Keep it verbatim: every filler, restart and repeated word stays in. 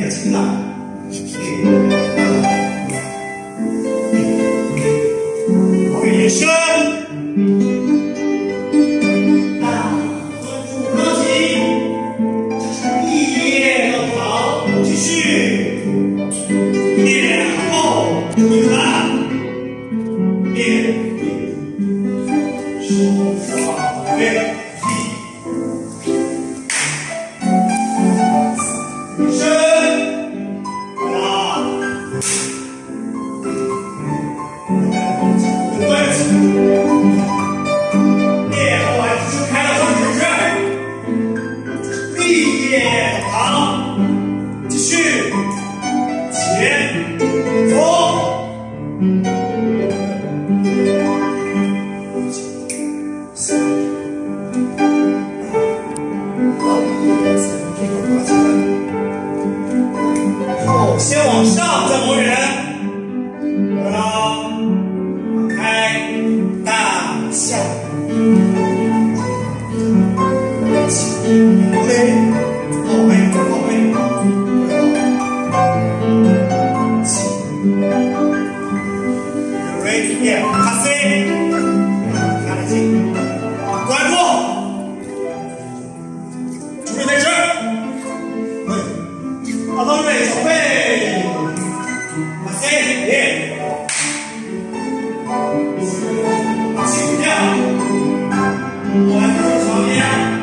的情郎。我给你说。 先往上，再磨人。啊，开大下，后背，后背，后背，起 ，ready here， 卡 C， 看得清，关注，注意位置，对，把刀背小背。 哎，请掉，我来做场面。